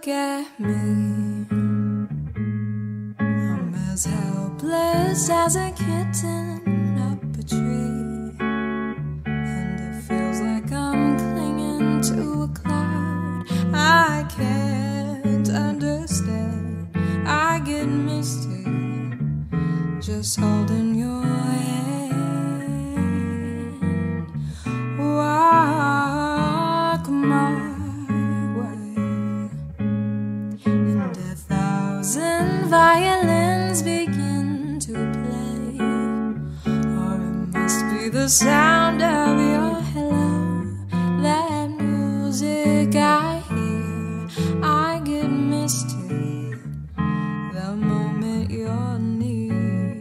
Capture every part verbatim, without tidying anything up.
look at me, I'm as helpless as a kitten up a tree, and it feels like I'm clinging to a cloud. I can't understand, I get misty just holding your hand. Walk my way, and a thousand violins begin to play, or it must be the sound of your hello, that music I hear. I get misty the moment you're near.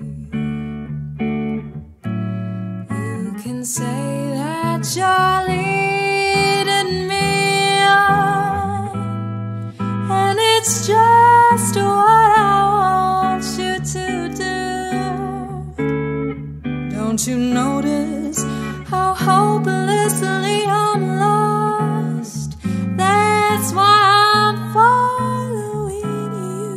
You can say that you're leading me on, and it's just what I want you to do. Don't you notice how hopelessly I'm lost? That's why I'm following you.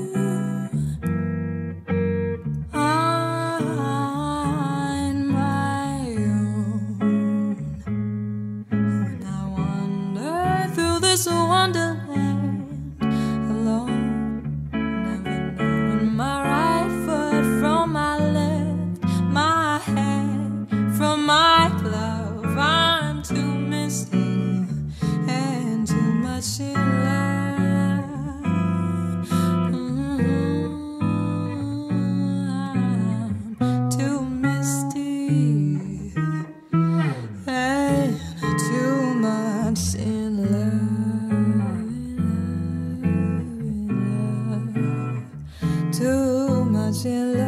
On my own, and I wander through this wonderland alone, never knowing my right foot from my left, my hand from my glove. I'm too misty and too much in love. Mm, I'm too misty and too much in love, too much in love.